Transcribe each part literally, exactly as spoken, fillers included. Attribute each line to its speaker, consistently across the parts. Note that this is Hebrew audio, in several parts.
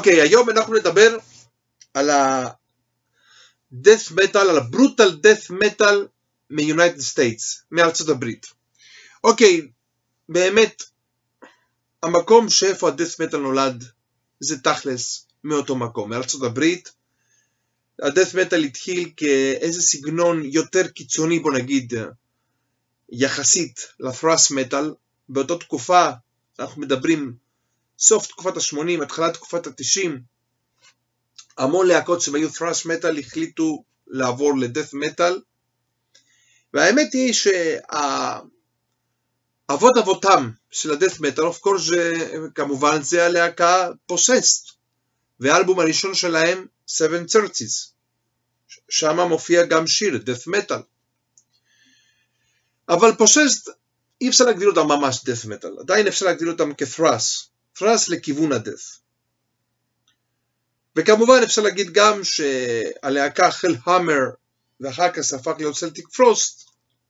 Speaker 1: אוקיי, היום אנחנו נדבר על ה-death metal, על ה-brutal death metal מ-United States, מארצות הברית. אוקיי, באמת, המקום שאיפה ה-death metal נולד, זה תכלס מאותו מקום, מארצות הברית. ה-death metal התחיל כאיזה סגנון יותר קיצוני, בוא נגיד, יחסית ל-thrash metal. באותה תקופה, אנחנו מדברים סוף תקופת ה-שמונים, התחלת תקופת ה-תשעים, המון להקות שהיו thrash metal החליטו לעבור ל-death metal, והאמת היא שהאבות אבותם של ה-death metal, of course, כמובן זה הלהקה Possessed, והאלבום הראשון שלהם, Seven Churches, שם מופיע גם שיר, death metal. אבל Possessed, אי אפשר להגדיר אותם ממש death metal, עדיין אפשר להגדיר אותם כ-thrash, thrash לכיוון ה-death. וכמובן אפשר להגיד גם שהלהקה Hellhammer, ואחר כך הפך להיות Celtic Frost,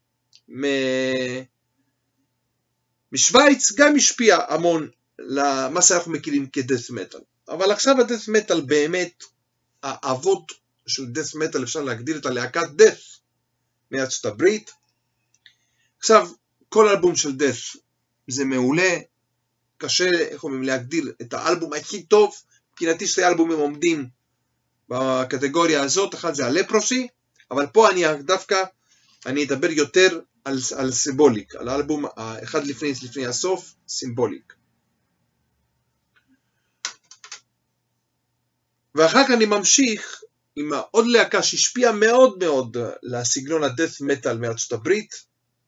Speaker 1: משוויץ, גם השפיע המון למה שאנחנו מכירים כ-death metal. אבל עכשיו ה-death metal באמת, האבות של death metal אפשר להגדיר את הלהקת death מארצות הברית. עכשיו, כל אלבום של death זה מעולה, קשה, איך אומרים, להגדיר את האלבום הכי טוב. מבחינתי שתי אלבומים עומדים בקטגוריה הזאת, אחד זה הלפרוסי, אבל פה אני דווקא, אני אדבר יותר על, על סימבוליק, על האלבום אחד לפני, לפני הסוף, סימבוליק. ואחר כך אני ממשיך עם עוד להקה שהשפיעה מאוד מאוד לסגנון ה-death metal מארצות הברית,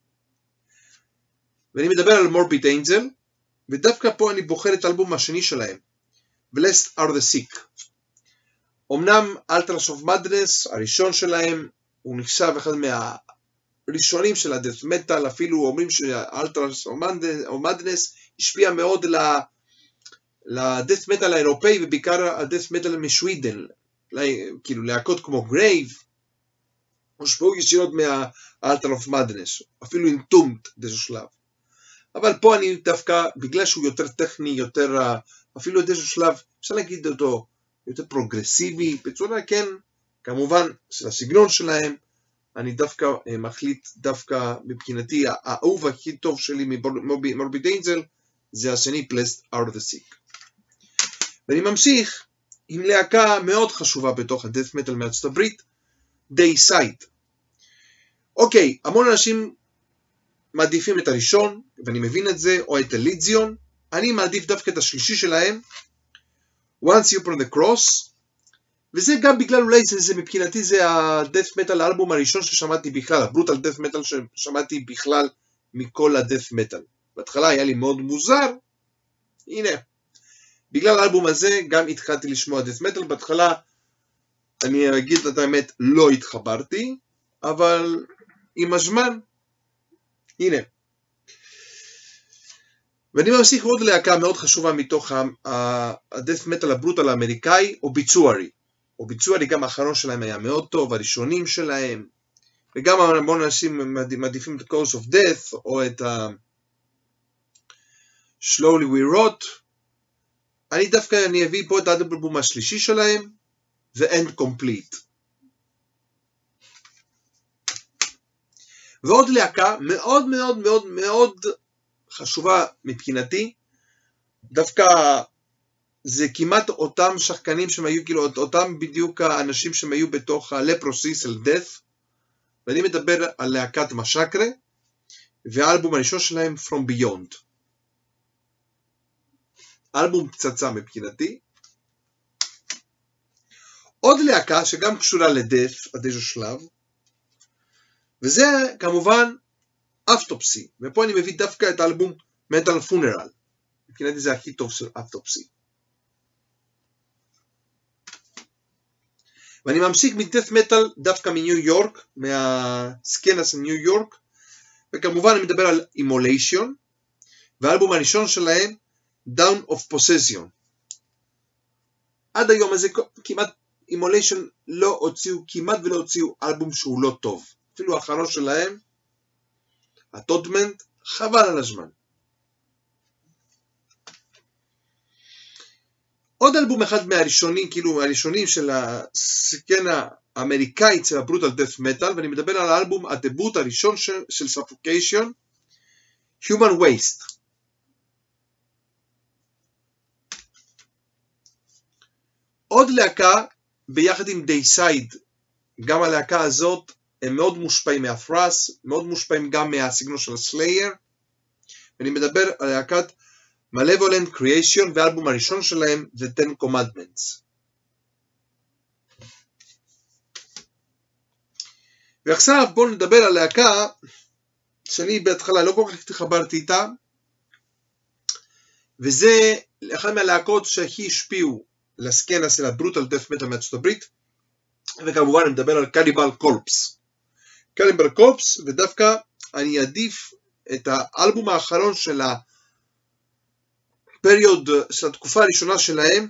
Speaker 1: ואני מדבר על Morbid Angel, ודווקא פה אני בוחר את האלבום השני שלהם, Blessed are the Sick. אמנם Ultras of Madness, הראשון שלהם, הוא נחשב אחד מהראשונים של ה-death metal, אפילו אומרים ש-Ultras of Madness השפיע מאוד ל-death metal האירופאי, ובעיקר ה-death metal משווידן, כאילו להקות כמו Grave, הושפעו ישירות מה-Ultras of Madness, אפילו Entombed באיזשהו שלב. אבל פה אני דווקא, בגלל שהוא יותר טכני, יותר, אפילו באיזשהו שלב, אפשר להגיד אותו, יותר פרוגרסיבי, בצורה כן, כמובן, של הסגנון שלהם, אני דווקא מחליט, דווקא מבחינתי, האהוב הכי טוב שלי מ-Morbid Angel, זה השני, Blessed are the Sick. ואני ממשיך עם להקה מאוד חשובה בתוך ה-death metal מארצות הברית, Dayside. אוקיי, המון אנשים מעדיפים את הראשון, ואני מבין את זה, או את הליזיון. אני מעדיף דווקא את השלישי שלהם, Once You Upon the Cross, וזה גם בגלל אולי זה, זה מבחינתי זה ה-death metal האלבום הראשון ששמעתי בכלל, ה-brutal death metal ששמעתי בכלל מכל ה-death metal. בהתחלה היה לי מאוד מוזר, הנה, בגלל האלבום הזה גם התחלתי לשמוע death metal, בהתחלה אני אגיד את האמת, לא התחברתי, אבל עם הזמן, הנה. ואני ממשיך עוד להקה מאוד חשובה מתוך ה-death metal הברוטל האמריקאי, Obituary. Obituary גם האחרון שלהם היה מאוד טוב, הראשונים שלהם, וגם המון אנשים מעדיפים את Cause of Death, או את Slowly We Rot. אני דווקא אני אביא פה את האלבום השלישי שלהם, ו-End Complete. ועוד להקה מאוד מאוד מאוד מאוד חשובה מבחינתי, דווקא זה כמעט אותם שחקנים שהם היו, כאילו אותם בדיוק האנשים שהם היו בתוך הלפרוסי של death, ואני מדבר על להקת משקרה, והאלבום הראשון שלהם From Beyond. אלבום פצצה מבחינתי. עוד להקה שגם קשורה ל-death עד איזשהו שלב, וזה כמובן Autopsy, ופה אני מביא דווקא את האלבום Metal Funeral, מבחינתי זה הכי טוב של Autopsy. ואני ממשיך מ-Death Metal דווקא מניו יורק, מהסקנה של ניו יורק, וכמובן אני מדבר על Immolation, והאלבום הראשון שלהם, Down of Possession. עד היום הזה כמעט Immolation לא הוציאו, כמעט ולא הוציאו אלבום שהוא לא טוב. אפילו האחרון שלהם, הטודמנט, חבל על הזמן. עוד אלבום אחד מהראשונים, כאילו הראשונים של הסצנה האמריקאית של הברוטל דף מטל, ואני מדבר על האלבום הדבוט הראשון של, של Suffocation, Human Waste. עוד להקה ביחד עם דייסייד, גם הלהקה הזאת הם מאוד מושפעים מהת'רס, מאוד מושפעים גם מהסגנון של הסלייר, ואני מדבר על להקת Malevolent Creation והאלבום הראשון שלהם The Ten Commandments. ועכשיו בואו נדבר על להקה שאני בהתחלה לא כל כך התחברתי איתה, וזה אחת מהלהקות שהכי השפיעו לסקנה של הברוטל דף מטל מארצות הברית, וכמובן אני מדבר על קניבל קורפס. קניבל קורפס, ודווקא אני אעדיף את האלבום האחרון של הפריוד, של התקופה הראשונה שלהם,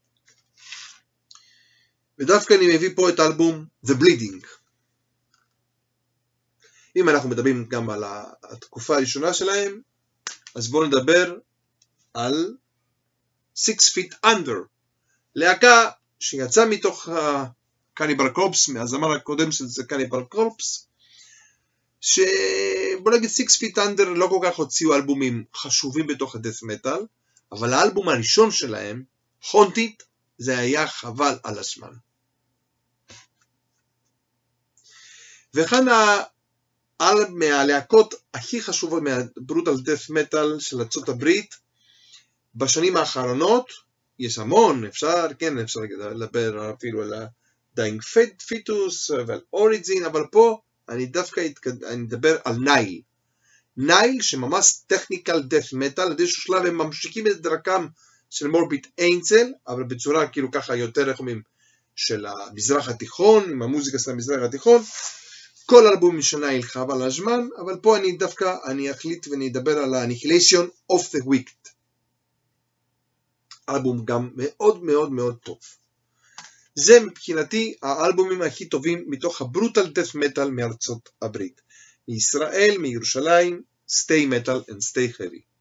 Speaker 1: ודווקא אני מביא פה את האלבום The Bleeding. אם אנחנו מדברים גם על התקופה הראשונה שלהם, אז בואו נדבר על Six Feet Under, להקה שיצאה מתוך קניבל קורפס, מהזמר הקודם של זה קניבל קורפס, שבוא נגיד Six Feet Under לא כל כך הוציאו אלבומים חשובים בתוך הדף מטל, אבל האלבום הראשון שלהם, Haunted, זה היה חבל על הזמן. וכאן מהלהקות הכי חשובות מהברוטל דף מטל של ארצות הברית, בשנים האחרונות, יש המון, אפשר, כן, אפשר לדבר אפילו על ה-Dying Fetus ועל Origin, אבל פה אני דווקא אני מדבר על נייל. נייל שממש טכניקל דף מטל, עד איזשהו שלב הם ממשיכים את דרכם של מורביד איינצל, אבל בצורה כאילו ככה יותר רחומים של המזרח התיכון, עם המוזיקה של המזרח התיכון, כל אלבום של נייל חבל על הזמן, אבל פה אני דווקא, אני אחליט ואני אדבר על ה-Annihilation of the Wicked. אלבום גם מאוד מאוד מאוד טוב. זה מבחינתי האלבומים הכי טובים מתוך הברוטל דף מטל מארצות הברית. מישראל, מירושלים, stay metal and stay heavy.